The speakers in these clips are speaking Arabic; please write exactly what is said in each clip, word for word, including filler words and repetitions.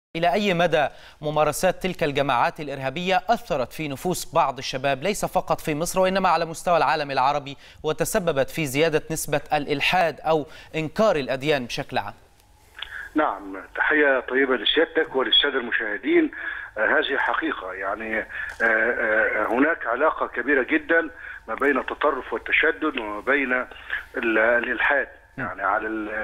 إلى أي مدى ممارسات تلك الجماعات الإرهابية أثرت في نفوس بعض الشباب ليس فقط في مصر وإنما على مستوى العالم العربي وتسببت في زيادة نسبة الإلحاد أو إنكار الأديان بشكل عام؟ نعم، تحية طيبة لسيادتك وللسادة المشاهدين. آه هذه حقيقة، يعني آه آه هناك علاقة كبيرة جدا ما بين التطرف والتشدد وما بين الإلحاد، يعني على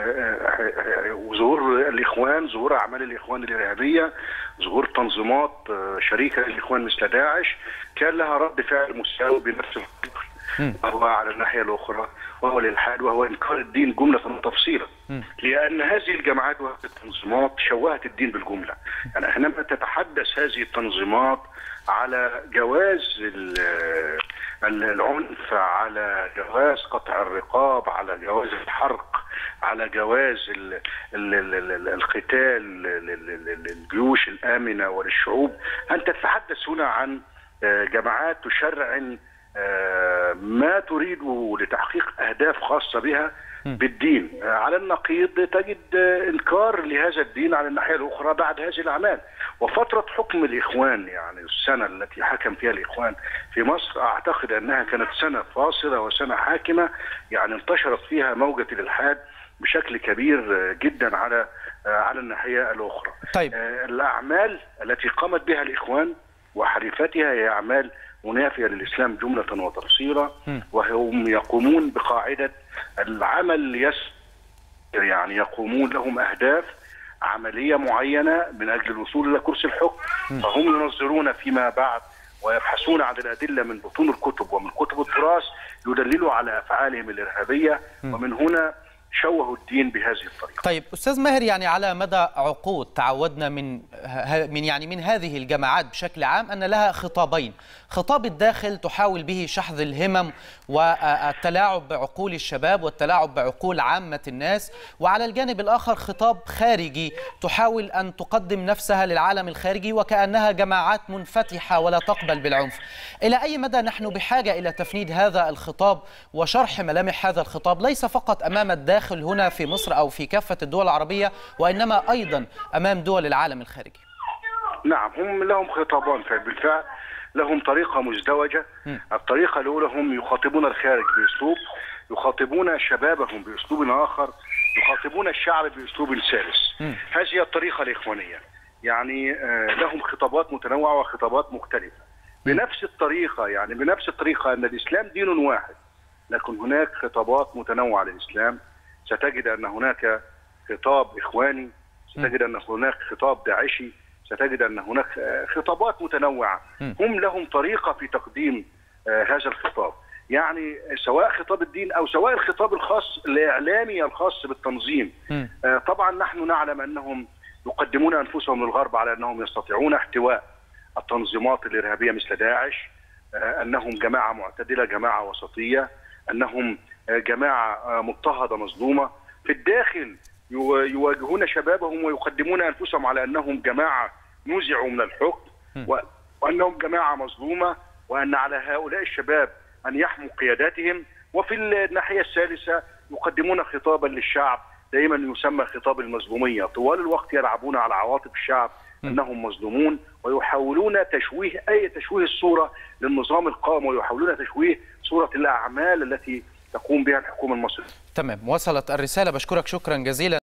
ظهور الإخوان، ظهور أعمال الإخوان الإرهابية، ظهور تنظيمات شريكة للإخوان مثل داعش كان لها رد فعل مساوي بنفس القدر، وهو على الناحية الأخرى وهو الإلحاد وهو إنكار الدين جملة وتفصيلا، لأن هذه الجماعات وهذه التنظيمات شوهت الدين بالجملة. يعني حينما تتحدث هذه التنظيمات على جواز العنف، على جواز قطع الرقاب، على جواز الحرق، على جواز ال ال ال القتال للجيوش الآمنة وللشعوب، أنت تتحدث هنا عن جماعات تشرع ما تريد لتحقيق أهداف خاصة بها بالدين. على النقيض تجد إنكار لهذا الدين على الناحية الأخرى بعد هذه الأعمال. وفترة حكم الإخوان، يعني السنة التي حكم فيها الإخوان في مصر، أعتقد أنها كانت سنة فاصلة وسنة حاكمة، يعني انتشرت فيها موجة الإلحاد بشكل كبير جدا على على الناحية الأخرى. طيب. الأعمال التي قامت بها الإخوان وحليفتها هي أعمال منافية للإسلام جملة وتفصيلا، وهم يقومون بقاعدة العمل يس يعني يقومون لهم أهداف عملية معينة من أجل الوصول إلى كرسي الحكم، فهم ينظرون فيما بعد ويبحثون عن الأدلة من بطون الكتب ومن كتب التراث يدللوا على أفعالهم الإرهابية، ومن هنا شوهوا الدين بهذه الطريقة. طيب أستاذ ماهر، يعني على مدى عقود تعودنا من من يعني من هذه الجماعات بشكل عام أن لها خطابين، خطاب الداخل تحاول به شحذ الهمم والتلاعب بعقول الشباب والتلاعب بعقول عامة الناس، وعلى الجانب الآخر خطاب خارجي تحاول أن تقدم نفسها للعالم الخارجي وكأنها جماعات منفتحة ولا تقبل بالعنف. إلى أي مدى نحن بحاجة إلى تفنيد هذا الخطاب وشرح ملامح هذا الخطاب ليس فقط أمام الداخل هنا في مصر أو في كافة الدول العربية وإنما أيضا أمام دول العالم الخارجي؟ نعم، هم لهم خطابان بالفعل، لهم طريقة مزدوجة. الطريقة الأولى هم يخاطبون الخارج بأسلوب، يخاطبون شبابهم بأسلوب آخر، يخاطبون الشعب بأسلوب ثالث. هذه الطريقة الإخوانية، يعني لهم خطابات متنوعة وخطابات مختلفة بنفس الطريقة، يعني بنفس الطريقة أن الإسلام دين واحد، لكن هناك خطابات متنوعة للإسلام. ستجد أن هناك خطاب إخواني، ستجد أن هناك خطاب داعشي، ستجد أن هناك خطابات متنوعة. هم لهم طريقة في تقديم هذا الخطاب، يعني سواء خطاب الدين أو سواء الخطاب الخاص الإعلامي الخاص بالتنظيم. طبعا نحن نعلم أنهم يقدمون أنفسهم للغرب على أنهم يستطيعون احتواء التنظيمات الإرهابية مثل داعش، أنهم جماعة معتدلة، جماعة وسطية، أنهم جماعة مضطهدة مظلومة. في الداخل يواجهون شبابهم ويقدمون أنفسهم على أنهم جماعة نزعوا من الحكم وأنهم جماعة مظلومة، وأن على هؤلاء الشباب أن يحموا قياداتهم. وفي الناحية الثالثة يقدمون خطابا للشعب دائما يسمى خطاب المظلومية، طوال الوقت يلعبون على عواطف الشعب أنهم مظلومون، ويحاولون تشويه أي تشويه الصورة للنظام القائم، ويحاولون تشويه صورة الأعمال التي تقوم بها الحكومة المصرية. تمام، وصلت الرسالة. بشكرك شكرا جزيلا.